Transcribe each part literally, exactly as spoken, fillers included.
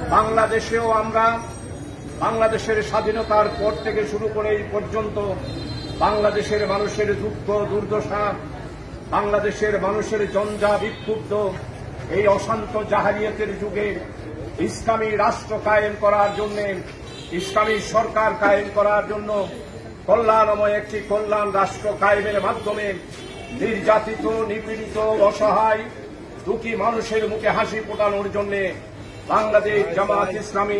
বাংলাদেশেও আমরা বাংলাদেশের স্বাধীনতার পর থেকে শুরু করে এই পর্যন্ত বাংলাদেশের মানুষের দুঃখ দুর্দশা, বাংলাদেশের মানুষের জঞ্জা বিক্ষুব্ধ এই অশান্ত জাহারিয়াতের যুগে ইসলামী রাষ্ট্র কায়েম করার জন্য, ইসলামী সরকার কায়েম করার জন্য, কল্যাণময় একটি কল্যাণ রাষ্ট্র কায়েমের মাধ্যমে নির্যাতিত, নিপীড়িত, অসহায়, দুঃখী মানুষের মুখে হাসি ফোটানোর জন্য বাংলাদেশ জামাত ইসলামী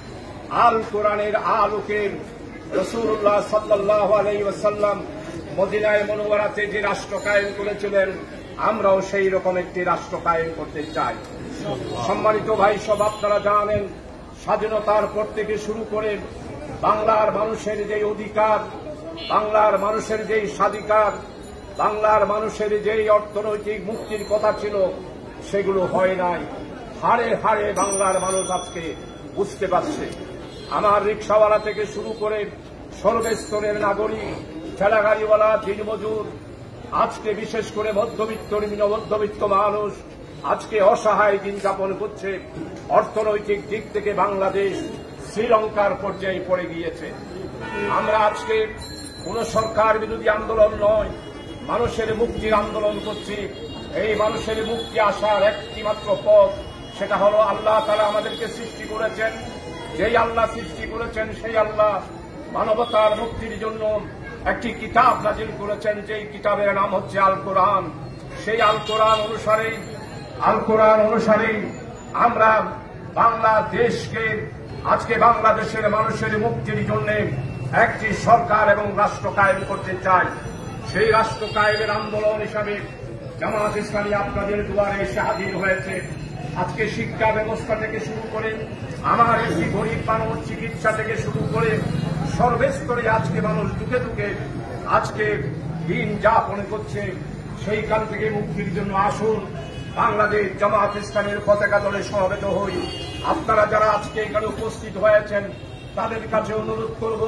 আল কোরআনের আলোকে রাসূলুল্লাহ সাল্লাল্লাহু আলাইহি ওয়াসাল্লাম মদিনায়ে মুনাওয়ারাতে যে রাষ্ট্র কায়েম করেছিলেন, আমরাও সেই রকম একটি রাষ্ট্র কায়েম করতে চাই। সম্মানিত ভাই সব, আপনারা জানেন স্বাধীনতার পর থেকে শুরু করে বাংলার মানুষের যে অধিকার, বাংলার মানুষের যেই স্বাধিকার, বাংলার মানুষের যেই অর্থনৈতিক মুক্তির কথা ছিল, সেগুলো হয় নাই। হাড়ে হাড়ে বাংলার মানুষ আজকে বুঝতে পারছে। আমার রিকশাওয়ালা থেকে শুরু করে সর্বস্তরের নাগরিক, ঠেলাগাড়িওয়ালা, দিনমজুর, আজকে বিশেষ করে মধ্যবিত্ত, নিম্ন মধ্যবিত্ত মানুষ আজকে অসহায় দিন যাপন করছে। অর্থনৈতিক দিক থেকে বাংলাদেশ শ্রীলঙ্কার পর্যায়ে পড়ে গিয়েছে। আমরা আজকে কোন সরকার বিরোধী আন্দোলন নয়, মানুষের মুক্তির আন্দোলন করছি। এই মানুষের মুক্তি আসার একটি মাত্র পথ, সেটা হলো আল্লাহ তাআলা আমাদেরকে সৃষ্টি করেছেন। যেই আল্লাহ সৃষ্টি করেছেন, সেই আল্লাহ মানবতার মুক্তির জন্য একটি কিতাব নাজিল করেছেন, যেই কিতাবের নাম হচ্ছে আল কোরআন। সেই আল কোরআন অনুসারে আল কোরআন অনুসারে আমরা বাংলাদেশকে, আজকে বাংলাদেশের মানুষের মুক্তির জন্য একটি সরকার এবং রাষ্ট্র কায়েম করতে চাই। সেই রাষ্ট্র কায়েমের আন্দোলন হিসাবে জামাত ইসলামী আপনাদের দুয়ারে এসে হাজির হয়েছে। আজকে শিক্ষা ব্যবস্থা থেকে শুরু করে আমার একটি গরিব মানুষ, চিকিৎসা থেকে শুরু করে সর্বস্তরে আজকে মানুষ দুঃখে দুঃখে আজকে দিন যাপন করছে। সেইখান থেকে মুক্তির জন্য আসুন, বাংলাদেশ জামাত ইসলামীর পতাকা দলে সমবেত হই। আপনারা যারা আজকে এখানে উপস্থিত হয়েছেন, তাদের কাছে অনুরোধ করব,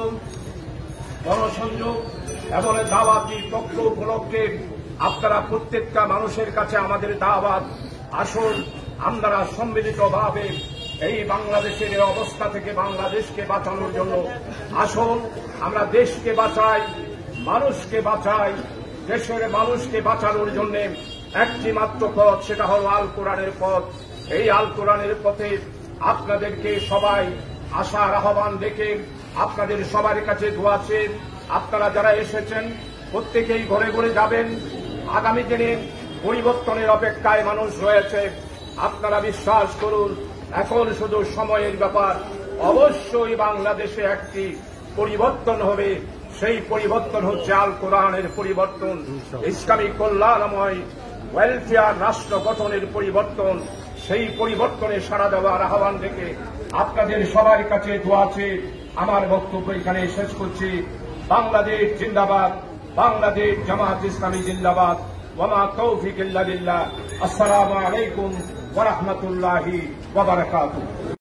গণসংযোগ এবং দাওয়াতি পক্ষ উপলক্ষে আপনারা প্রত্যেকটা মানুষের কাছে আমাদের দাওয়াত, আসুন আমরা সম্মিলিতভাবে এই বাংলাদেশের এই অবস্থা থেকে বাংলাদেশকে বাঁচানোর জন্য আসুন আমরা দেশকে বাঁচাই, মানুষকে বাঁচাই। দেশের মানুষকে বাঁচানোর জন্য একটি মাত্র পথ, সেটা হল আল কোরআনের পথ। এই আল কোরআনের পথে আপনাদেরকে সবাই আশার আহ্বান রেখে আপনাদের সবার কাছে দোয়া চেয়ে আপনারা যারা এসেছেন প্রত্যেকেই ঘরে ঘরে যাবেন। আগামী দিনে পরিবর্তনের অপেক্ষায় মানুষ রয়েছে। আপনারা বিশ্বাস করুন, এখন শুধু সময়ের ব্যাপার। অবশ্যই বাংলাদেশে একটি পরিবর্তন হবে। সেই পরিবর্তন হচ্ছে আল কোরআনের পরিবর্তন, ইসলামী কল্যাণময় ওয়েলফেয়ার রাষ্ট্র গঠনের পরিবর্তন। সেই পরিবর্তনে সাড়া দেওয়ার আহ্বান রেখে আপনাদের সবার কাছে দোয়া চেয়ে আমার বক্তব্য এখানে শেষ করছি। বাংলাদেশ জিন্দাবাদ, বাংলাদেশ জামাত ইসলামী জিন্দাবাদ। ওয়ামা তৌফিক ইল্লা বিল্লাহ। আসসালামু আলাইকুম ওয়া রাহমাতুল্লাহি ওয়া বারাকাতুহু।